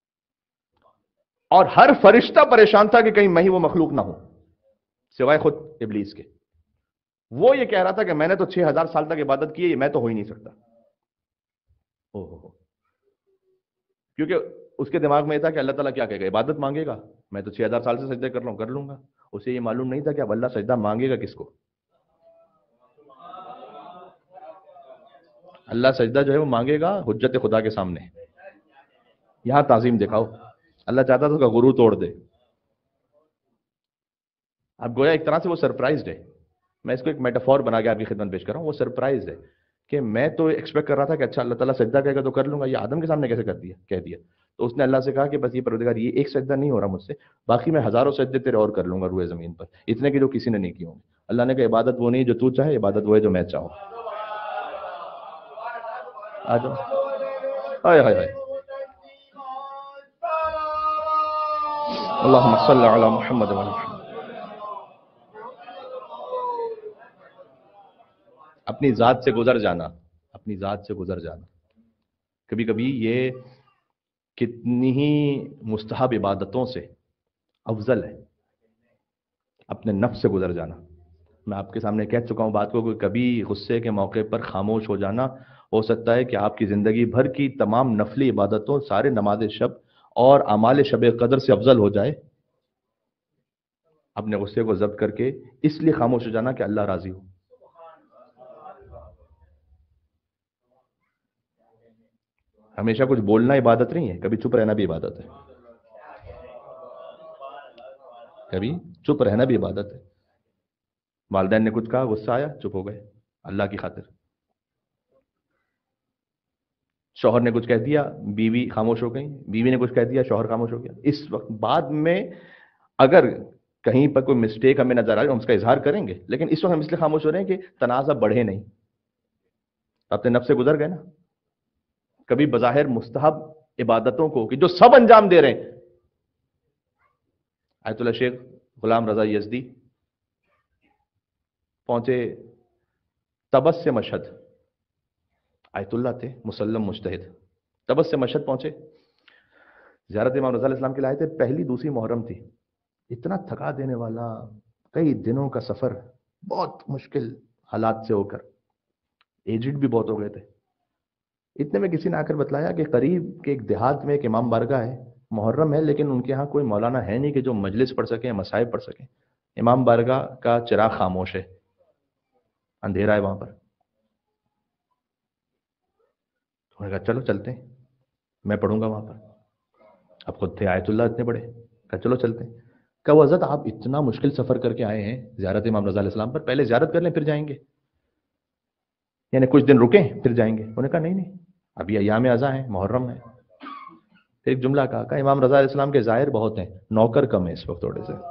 اور ہر فرشتہ پریشان تھا کہ کہیں میں ہی وہ مخلوق نہ ہوں، سوائے خود ابلیس کے. وہ یہ کہہ رہا تھا کہ میں نے تو 6000 سال تک عبادت کی ہے، میں تو ہو ہی نہیں سکتا. کیونکہ اس کے دماغ میں یہ تھا کہ اللہ تعالیٰ کیا کہے گا، عبادت مانگے گا، میں تو 6000 سال سے سجدے کر رہا ہوں، کر لوں گا. اسے یہ معلوم نہیں تھا کہ اب اللہ سجدہ مانگے گا کس کو. اللہ سجدہ جو ہے وہ مانگے گا حجت خدا کے سامنے. یہاں تعظیم دکھاؤ. اللہ چاہتا تھا اس کا غرور توڑ دے. اب گویا ایک طرح سے وہ سرپرائزڈ ہے. میں اس کو ایک میٹافور بنا کے آپ کی خدمت پیش کر رہا ہوں. وہ سرپرائز ہے کہ میں تو ایکسپیکٹ کر رہا تھا کہ اچھا اللہ تعالیٰ سجدہ کہے گا تو کر لوں گا، یہ آدم کے سامنے کیسے کہہ دیا. تو اس نے اللہ سے کہا کہ بس یہ پروردگار یہ ایک سجدہ نہیں ہو رہا مجھ سے، باقی میں ہزاروں سجدے تیرے اور کر لوں گا روئے زمین پر، اتنے کہ جو کسی نے نہیں کیے ہوں گے. اللہ نے کہا عبادت وہ نہیں جو تو چاہے، عبادت وہ ہے جو میں چاہوں. آ جاؤ. ہائے ہائے ہائے. اللہم صلی علی محمد و علی محمد. اپنی ذات سے گزر جانا، اپنی ذات سے گزر جانا. کبھی کبھی یہ کتنی ہی مستحب عبادتوں سے افضل ہے اپنے نفس سے گزر جانا. میں آپ کے سامنے کہہ چکا ہوں بات کو کہ کبھی غصے کے موقع پر خاموش ہو جانا ہو سکتا ہے کہ آپ کی زندگی بھر کی تمام نفلی عبادتوں، سارے نماز شب اور اعمال شب قدر سے افضل ہو جائے. اپنے غصے کو ضبط کر کے اس لیے خاموش ہو جانا کہ اللہ راضی ہو. हमेशा कुछ बोलना इबादत नहीं है, कभी चुप रहना भी इबादत है, कभी चुप रहना भी इबादत है। वालिदैन ने कुछ कहा, गुस्सा आया, चुप हो गए अल्लाह की खातिर। शौहर ने कुछ कह दिया, बीवी खामोश हो गई, बीवी ने कुछ कह दिया, शौहर खामोश हो गया। इस वक्त बाद में अगर कहीं पर कोई मिस्टेक हमें नजर आ रही है, हम उसका इजहार करेंगे, लेकिन इस वक्त हम इसलिए खामोश हो रहे हैं कि तनाज़ा बढ़े नहीं। अपने नफ्स से गुजर गए ना। कभी बज़ाहिर मुस्तहब इबादतों को कि जो सब अंजाम दे रहे हैं, आयतुल्लाह शेख गुलाम रजा यज़दी पहुंचे तबस से मशहद, आयतुल्लाह थे, मुसल्लम मुज्तहिद, तबस से मशहद पहुंचे, ज़ियारत इमाम रज़ा अलैहिस्सलाम के लाए थे। पहली दूसरी मुहर्रम थी। इतना थका देने वाला कई दिनों का सफर, बहुत मुश्किल हालात से होकर, एजिड भी बहुत हो गए थे। इतने में किसी ने आकर बतलाया कि करीब के एक देहात में एक इमाम बारगाह है, मुहर्रम है, लेकिन उनके यहाँ कोई मौलाना है नहीं कि जो मजलिस पढ़ सके, मसाइब पढ़ सके। इमाम बारगाह का चिराग खामोश है, अंधेरा है वहां पर। उन्होंने कहा चलो चलते हैं, मैं पढ़ूंगा वहां पर। अब खुद थे आयतुल्लाह इतने बड़े, कहा चलो चलते हैं। कहा वो हज़रत आप इतना मुश्किल सफर करके आए हैं ज़ियारत इमाम रज़ा अलैहिस्सलाम पर, पहले ज़ियारत कर लें फिर जाएंगे, यानी कुछ दिन रुकें फिर जाएंगे। उन्होंने कहा नहीं नहीं, अभी अय्याम अज़ा है, मुहर्रम है। फिर एक जुमला कहा इमाम रज़ा अलैहिस्सलाम के ज़ाहिर बहुत हैं, नौकर कम है इस वक्त थोड़े से।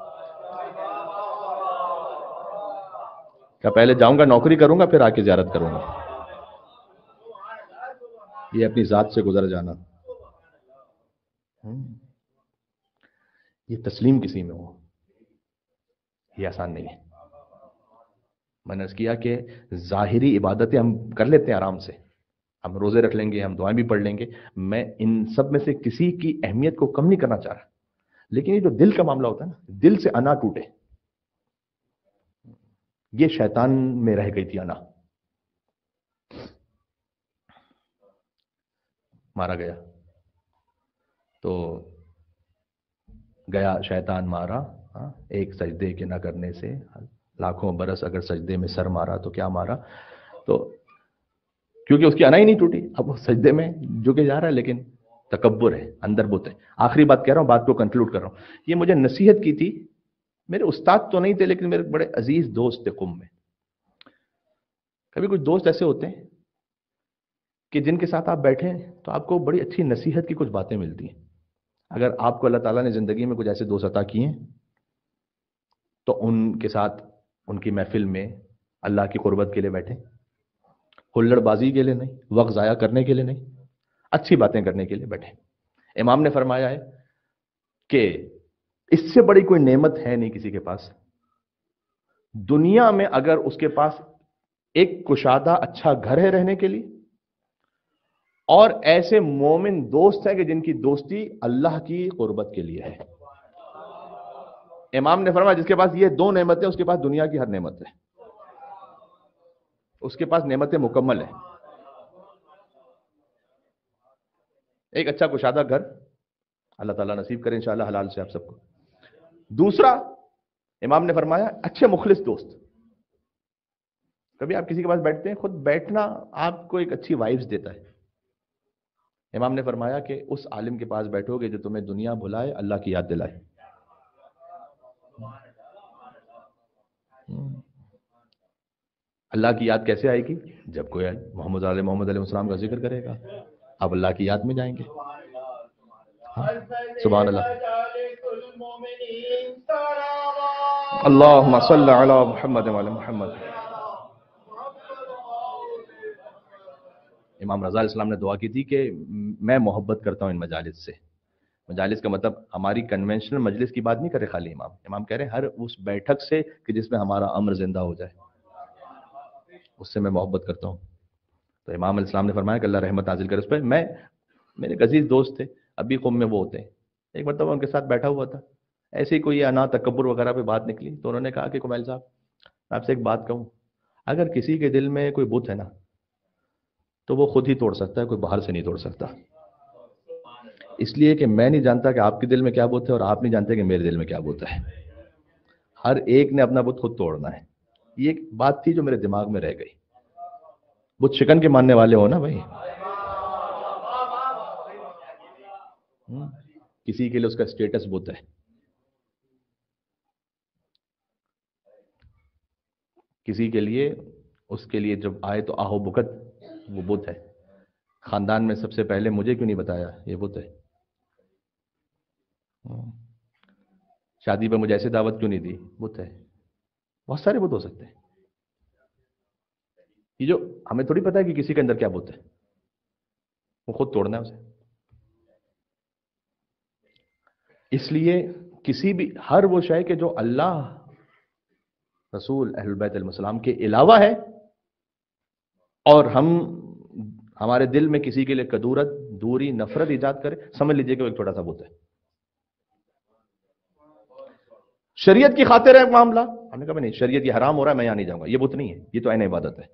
क्या पहले जाऊंगा, नौकरी करूंगा, फिर आके ज़ियारत करूंगा। ये अपनी जात से गुजर जाना, ये तस्लीम किसी में हो, ये आसान नहीं है। मैंने अर्ज़ किया कि ज़ाहिरी इबादतें हम कर लेते हैं आराम से, हम रोज़े रख लेंगे, हम दुआएं भी पढ़ लेंगे, मैं इन सब में से किसी की अहमियत को कम नहीं करना चाह रहा, लेकिन ये जो दिल का मामला होता है ना, दिल से अना टूटे, ये शैतान में रह गई थी अना। मारा गया तो गया शैतान मारा, एक सजदे के ना करने से, लाखों बरस अगर सजदे में सर मारा तो क्या मारा। तो क्योंकि उसकी अना ही नहीं टूटी, अब वो सजदे में झुके जा रहा है, लेकिन तकब्बुर है, अंदर बुत है। आखिरी बात कह रहा हूं, बात को कंक्लूड कर रहा हूं। ये मुझे नसीहत की थी, मेरे उस्ताद तो नहीं थे, लेकिन मेरे बड़े अजीज दोस्त थे कुम में। कभी कुछ दोस्त ऐसे होते हैं कि जिनके साथ आप बैठे तो आपको बड़ी अच्छी नसीहत की कुछ बातें मिलती हैं। अगर आपको अल्लाह ताला ने जिंदगी में कुछ ऐसे दोस्त अता किए हैं, तो उनके साथ, उनकी महफिल में अल्लाह की कुर्बत के लिए बैठे, हुल्लड़बाजी के लिए नहीं, वक्त ज़ाया करने के लिए नहीं, अच्छी बातें करने के लिए बैठे। इमाम ने फरमाया है कि इससे बड़ी कोई नेमत है नहीं किसी के पास दुनिया में, अगर उसके पास एक कुशादा अच्छा घर है रहने के लिए, और ऐसे मोमिन दोस्त हैं कि जिनकी दोस्ती अल्लाह की कुर्बत के लिए है। इमाम ने फरमाया जिसके पास ये दो नेमतें, उसके पास दुनिया की हर नेमत है, उसके पास नेमतें मुकम्मल है। एक अच्छा कुशादा घर अल्लाह ताला नसीब करे इंशाअल्लाह हलाल से आप सबको। दूसरा, इमाम ने फरमाया अच्छे मुखलिस दोस्त। कभी आप किसी के पास बैठते हैं, खुद बैठना आपको एक अच्छी वाइब्स देता है। इमाम ने फरमाया कि उस आलिम के पास बैठोगे जो तुम्हें दुनिया भुलाए, अल्लाह की याद दिलाए। अल्लाह की याद कैसे आएगी? जब कोई मोहम्मद अलैहिस्सलाम का जिक्र करेगा, आप अल्लाह की याद में जाएंगे। सुभान अल्लाह। अल्लाहुम्मा सल्ली अला मुहम्मद व अला मुहम्मद। इमाम रज़ा अलैहिस्सलाम ने दुआ की थी कि मैं मोहब्बत करता हूँ इन मजालिस से। मजालिस का मतलब हमारी कन्वेंशनल मजलिस की बात नहीं कर रहे खाली इमाम। इमाम कह रहे हैं हर उस बैठक से कि जिसमें हमारा अमर जिंदा हो जाए, उससे मैं मोहब्बत करता हूँ। तो इमाम अलैहिस्सलाम ने फरमाया कि अल्लाह रहमत नाजिल करे उस पर। मेरे अजीज दोस्त थे, अभी कौम में वो होते हैं, एक मरतबा उनके साथ बैठा हुआ था, ऐसे ही कोई अना तकब्बुर वगैरह पे बात निकली, तो उन्होंने कहा कि कुमैल साहब, मैं आपसे एक बात कहूँ, अगर किसी के दिल में कोई बुत है ना, तो वो खुद ही तोड़ सकता है, कोई बाहर से नहीं तोड़ सकता। इसलिए कि मैं नहीं जानता कि आपके दिल में क्या बुत है, और आप नहीं जानते कि मेरे दिल में क्या बुत है। हर एक ने अपना बुत खुद तोड़ना है। ये एक बात थी जो मेरे दिमाग में रह गई। बुत शिकन के मानने वाले हो ना भाई, کسی کے لیے اس کا اسٹیٹس بت ہے، کسی کے لیے اس کے لیے جب آئے تو آہو بکت وہ بت ہے، خاندان میں سب سے پہلے مجھے کیوں نہیں بتایا یہ بت ہے، شادی پہ مجھے ایسے دعوت کیوں نہیں دی بت ہے، بہت سارے بت ہو سکتے ہیں، یہ جو ہمیں تھوڑی پتا ہے کہ کسی کے اندر کیا بت ہے، وہ خود توڑنا ہے اسے. اس لیے کسی بھی ہر وہ شے کہ جو اللہ، رسول، اہل بیت علیہ السلام کے علاوہ ہے، اور ہمارے دل میں کسی کے لیے کدورت، دوری، نفرت ایجاد کرے، سمجھ لیجئے کہ وہ ایک چھوٹا سا بت ہے. شریعت کی خاطر ہے معاملہ، ہم نے کہا نہیں شریعت یہ حرام ہو رہا ہے میں یہاں نہیں جاؤں گا، یہ بت نہیں ہے، یہ تو عین عبادت ہے.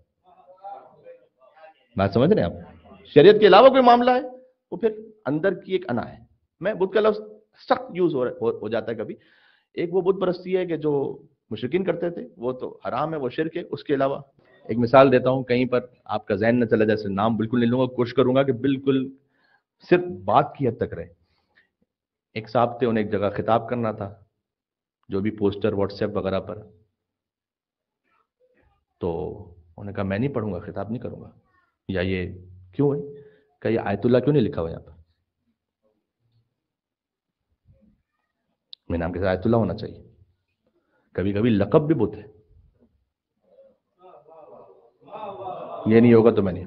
بات سمجھ رہے ہیں آپ؟ شریعت کے علاوہ کوئی معاملہ ہے وہ پھر اندر کی ایک انا ہے. میں بت کا لفظ سخت یوز ہو جاتا ہے کبھی. ایک وہ بت پرستی ہے کہ جو مشرکین کرتے تھے، وہ تو حرام ہے، وہ شرک ہے. اس کے علاوہ ایک مثال دیتا ہوں، کہیں پر آپ کا ذہن نہ چلا جائے، جیسے نام بالکل نہیں لوں گا، کوشش کروں گا کہ بالکل صرف بات کی حد تک رہے. ایک صاحب تھے، انہیں ایک جگہ خطاب کرنا تھا، جو بھی پوسٹر واٹس ایپ وغیرہ پر، تو انہوں نے کہا میں نہیں پڑھوں گا، خطاب نہیں کروں گا. یا یہ کیوں ہے؟ کہ یہ آیت اللہ کیوں نہیں لکھا ہوا یہاں پر؟ میرے نام کے ساتھ آیت اللہ ہونا چاہیے. کبھی کبھی لقب بھی بت ہے، یہ نہیں ہوگا تو میں نہیں.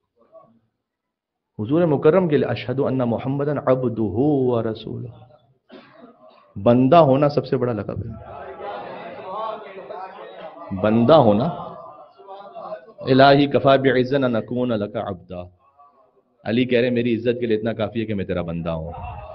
حضور مکرم کے لیے اشہد ان محمدن عبدہ و رسولہ، بندہ ہونا سب سے بڑا لقب ہے. بندہ ہونا، الہی کفا بعزن ان اکون لک عبدا. علی کہہ رہے میری عزت کے لیے اتنا کافی ہے کہ میں تیرا بندہ ہوں.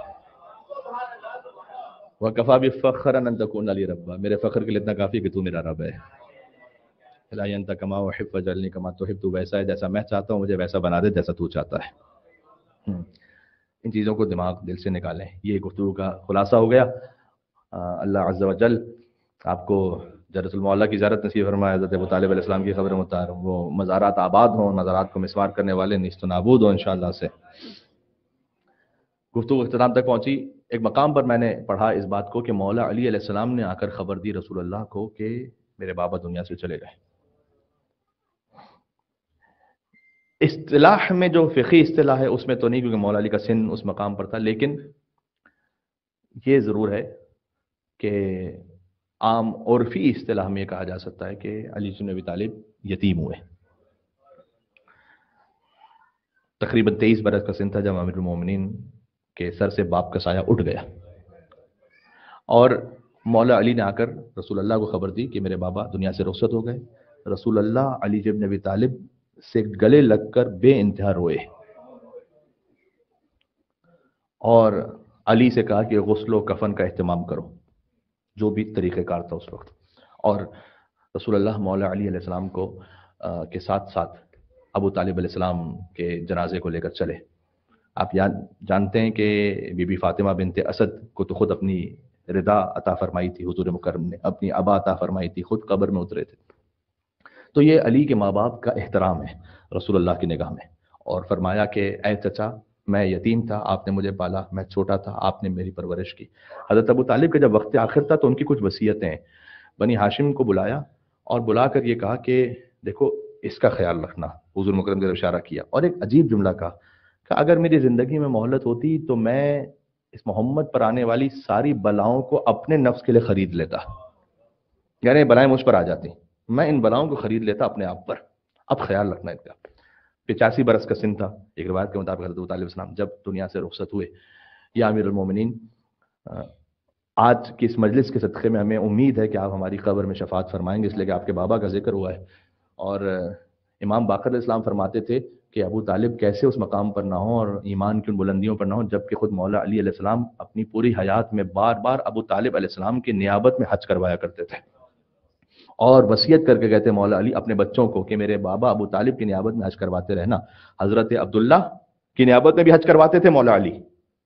وکفا بفخرا ان تکون علی ربا، میرے فخر کے لیے اتنا کافی ہے کہ تو میرا رب ہے. الہی انت کما احب فجعلنی کما تحب، تو ویسا ہے جیسا میں چاہتا ہوں، مجھے ویسا بنا دے جیسا تو چاہتا ہے. ان چیزوں کو دماغ دل سے نکالیں. یہ گفتگو کا خلاصہ ہو گیا. اللہ عز و جل آپ کو جنت المعلا کی زیارت نصیب فرمائے، حضرت ابو طالب علیہ السلام کی قبر مطہر، وہ مزارات آباد ہوں، مزارات کو مسمار کرنے والے نیست و نابود ہوں انشاءاللہ سے. گفتگو اختتام تک پہنچی. ایک مقام پر میں نے پڑھا اس بات کو کہ مولا علی علیہ السلام نے آ کر خبر دی رسول اللہ کو کہ میرے بابا دنیا سے چلے گئے. اصطلاح میں جو فقہی اصطلاح ہے اس میں تو نہیں، کیونکہ مولا علی کا سن اس مقام پر تھا، لیکن یہ ضرور ہے کہ عام عرفی اصطلاح میں یہ کہا جا سکتا ہے کہ علی بن ابی طالب یتیم ہوئے. تقریباً 23 برس کا سن تھا جب امیر المومنین کے سر سے باپ کا سایہ اٹھ گیا، اور مولا علی نے آ کر رسول اللہ کو خبر دی کہ میرے بابا دنیا سے رخصت ہو گئے. رسول اللہ علی بن ابی طالب سے گلے لگ کر بے انتہا روئے، اور علی سے کہا کہ غسل و کفن کا اہتمام کرو، جو بھی طریقہ کار تھا اس وقت. اور رسول اللہ مولا علی علیہ السلام کو کے ساتھ ساتھ ابو طالب علیہ السلام کے جنازے کو لے کر چلے. آپ جانتے ہیں کہ بی بی فاطمہ بنت اسد کو تو خود اپنی رضا عطا فرمائی تھی حضور مکرم نے، اپنی ابا عطا فرمائی تھی، خود قبر میں اترے تھے. تو یہ علی کے ماں باپ کا احترام ہے رسول اللہ کی نگاہ میں. اور فرمایا کہ اے چچا، میں یتیم تھا، آپ نے مجھے پالا، میں چھوٹا تھا، آپ نے میری پرورش کی. حضرت ابو طالب کا جب وقت آخر تھا تو ان کی کچھ وصیتیں ہیں. بنی ہاشم کو بلایا اور بلا کر یہ کہا کہ دیکھو اس کا خیال رکھنا، حضور مکرم نے اشارہ کیا. اور ایک عجیب جملہ کہا کہ اگر میری زندگی میں مہلت ہوتی تو میں اس محمد پر آنے والی ساری بلاؤں کو اپنے نفس کے لیے خرید لیتا، یعنی بلائیں مجھ پر آ جاتی، میں ان بلاؤں کو خرید لیتا اپنے آپ پر. اب خیال رکھنا ان کا. 85 برس کا سن تھا ایک روایت کے مطابق. حضرت ابو طالب السلام جب دنیا سے رخصت ہوئے، یا امیر المومنین، آج کی اس مجلس کے صدقے میں ہمیں امید ہے کہ آپ ہماری قبر میں شفاعت فرمائیں گے، اس لیے کہ آپ کے بابا کا ذکر ہوا ہے. اور امام باقر علیہ السلام فرماتے تھے کہ ابو طالب کیسے اس مقام پر نہ ہوں اور ایمان کی ان بلندیوں پر نہ ہوں، جبکہ خود مولا علی علیہ السلام اپنی پوری حیات میں بار بار ابو طالب علیہ السلام کی نیابت میں حج کروایا کرتے تھے، اور وصیت کر کے کہتے مولا علی اپنے بچوں کو کہ میرے بابا ابو طالب کی نیابت میں حج کرواتے رہنا. حضرت عبداللہ کی نیابت میں بھی حج کرواتے تھے مولا علی،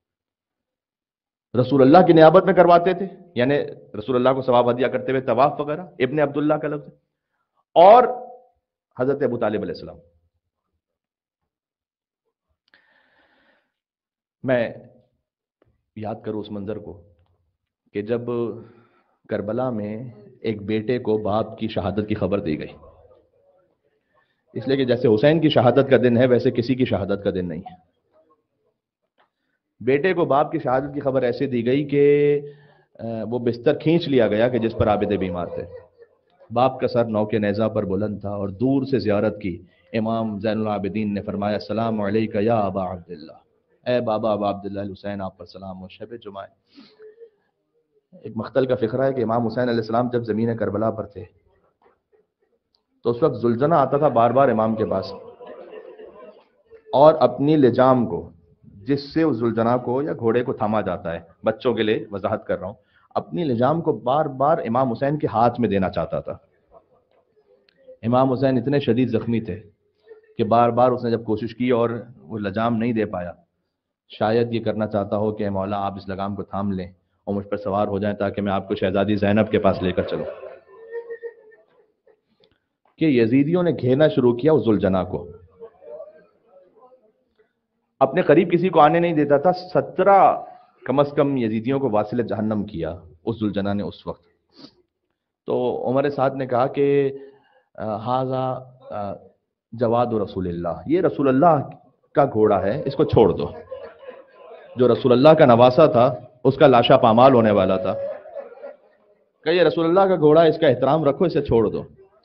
رسول اللہ کی نیابت میں کرواتے تھے، یعنی رسول اللہ کو ثواب ہدیہ کرتے ہوئے طواف وغیرہ، ابن عبداللہ کا لفظ. اور حضرت ابو طالب علیہ السلام. میں یاد کرو اس منظر کو کہ جب کربلا میں ایک بیٹے کو باپ کی شہادت کی خبر دی گئی، اس لیے کہ جیسے حسین کی شہادت کا دن ہے ویسے کسی کی شہادت کا دن نہیں ہے۔ بیٹے کو باپ کی شہادت کی خبر ایسے دی گئی کہ وہ بستر کھینچ لیا گیا کہ جس پر عابد بیمار تھے۔ باپ کا سر نو کے نیزہ پر بلند تھا اور دور سے زیارت کی۔ امام زین العابدین نے فرمایا السلام علیکہ یا ابا عبداللہ، اے بابا ابا عبداللہ الحسین، آپ پر سلام ہو، شب جمعہ۔ ایک مقتل کا فقرہ ہے کہ امام حسین علیہ السلام جب زمین کربلا پر تھے تو اس وقت ذوالجناح آتا تھا بار بار امام کے پاس، اور اپنی لجام کو، جس سے اس ذوالجناح کو یا گھوڑے کو تھاما جاتا ہے، بچوں کے لیے وضاحت کر رہا ہوں، اپنی لجام کو بار بار امام حسین کے ہاتھ میں دینا چاہتا تھا۔ امام حسین اتنے شدید زخمی تھے کہ بار بار اس نے جب کوشش کی اور وہ لجام نہیں دے پایا، شاید یہ کرنا چاہتا ہو کہ مولا آپ اس لگام کو تھام لیں اور مجھ پر سوار ہو جائیں تاکہ میں آپ کو شہزادی زینب کے پاس لے کر چلوں، کہ یزیدیوں نے گھیرنا شروع کیا اس ذوالجناح کو، اپنے قریب کسی کو آنے نہیں دیتا تھا۔ 17 کم از کم یزیدیوں کو واصل جہنم کیا اس ذوالجناح نے اس وقت۔ تو عمر سعد نے کہا کہ ھذا جواد رسول اللہ، یہ رسول اللہ کا گھوڑا ہے، اس کو چھوڑ دو۔ جو رسول اللہ کا نواسا تھا اس کا لاشا پامال ہونے والا تھا، کہ یہ رسول اللہ کا گھوڑا ہے، اس کا احترام رکھو، اسے چھوڑ دو۔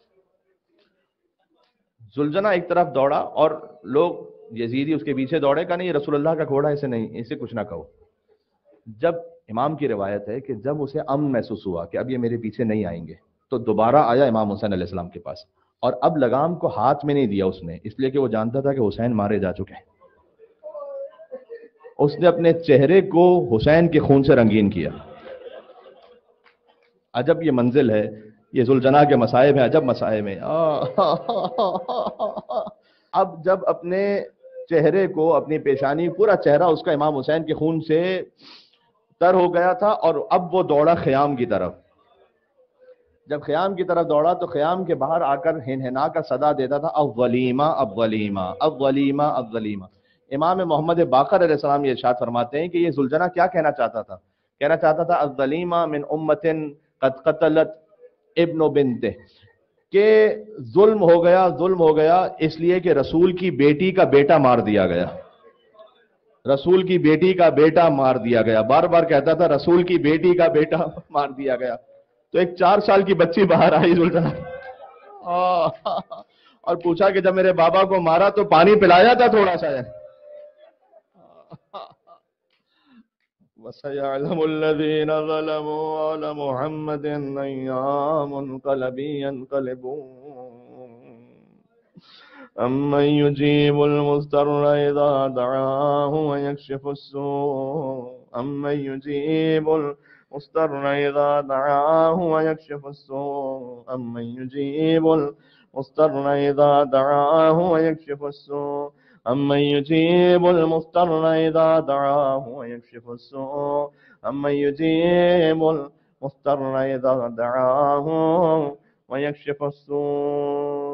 ذوالجناح ایک طرف دوڑا اور لوگ یزیدی اس کے پیچھے دوڑے، کہا نہیں یہ رسول اللہ کا گھوڑا، اسے نہیں، اسے کچھ نہ کہو۔ جب امام کی روایت ہے کہ جب اسے امن محسوس ہوا کہ اب یہ میرے پیچھے نہیں آئیں گے تو دوبارہ آیا امام حسین علیہ السلام کے پاس، اور اب لگام کو ہاتھ میں نہیں دیا اس نے، اس لیے کہ وہ جانتا تھا کہ حسین مارے جا چکے ہیں۔ اس نے اپنے چہرے کو حسین کے خون سے رنگین کیا۔ عجب یہ منزل ہے، یہ ذوالجناح کے مصائب ہیں، عجب مصائب ہیں۔ اب جب اپنے چہرے کو، اپنی پیشانی، پورا چہرہ اس کا امام حسین کے خون سے تر ہو گیا تھا، اور اب وہ دوڑا خیام کی طرف۔ جب خیام کی طرف دوڑا تو خیام کے باہر آ کر ہنہنا کا صدا دیتا تھا، اولیمہ اولیمہ اولیمہ اولیمہ۔ امام محمد باقر علیہ السلام یہ ارشاد فرماتے ہیں کہ یہ ذوالجناح کیا کہنا چاہتا تھا؟ کہنا چاہتا تھا اولیمہ من امت قد قتلت ابن بنتہ، کہ ظلم ہو گیا، ظلم ہو گیا اس لیے کہ رسول کی بیٹی کا بیٹا مار دیا گیا، رسول کی بیٹی کا بیٹا مار دیا گیا۔ بار بار کہتا تھا رسول کی بیٹی کا بیٹا مار دیا گیا۔ تو ایک 4 سال کی بچی باہر آئی ذوالجناح اور پوچھا کہ جب میرے بابا کو مارا تو پانی پلایا تھا تھوڑا سا؟ وَسَيَعْلَمُ الَّذِينَ ظَلَمُوا عَلَى مُحَمَّدٍ أَيَّ مُنْقَلَبٍ يَنْقَلِبُونَ أَمَّن يُجِيبُ الْمُضْطَرَّ إِذَا دَعَاهُ وَيَكْشِفُ السُّوءَ أَمَّن يُجِيبُ الْمُضْطَرَّ إِذَا دَعَاهُ وَيَكْشِفُ السُّوءَ أَمَّن يُجِيبُ الْمُضْطَرَّ إِذَا دَعَاهُ وَيَكْشِفُ السُّوءَ أَمَّن يُجِيبُ الْمُضْطَرَّ إِذَا دَعَاهُ وَيَكْشِفُ السُّوءَ أَمَّن يُجِيبُ الْمُضْطَرَّ إِذَا دَعَاهُ وَيَكْشِفُ السُّوءَ أَمَّن يُجِيبُ الْمُضْطَرَّ إِذَا دَعَاهُ وَيَكْشِفُ السُّوءَ أَمَّن يُجِيبُ الْمُضْطَرَّ إِذَا دَعَاهُ وَيَكْشِفُ السُّوءَ